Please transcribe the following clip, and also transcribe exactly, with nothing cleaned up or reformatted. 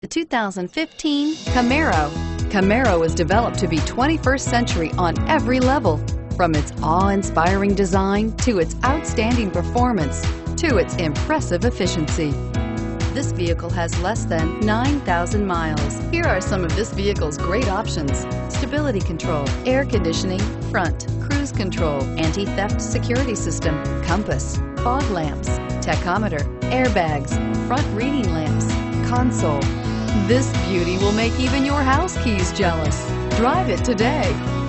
The two thousand fifteen Camaro. Camaro is developed to be twenty-first century on every level, from its awe-inspiring design to its outstanding performance to its impressive efficiency. This vehicle has less than nine thousand miles. Here are some of this vehicle's great options: stability control, air conditioning, front, cruise control, anti-theft security system, compass, fog lamps, tachometer, airbags, front reading lamps, console. This beauty will make even your house keys jealous. Drive it today.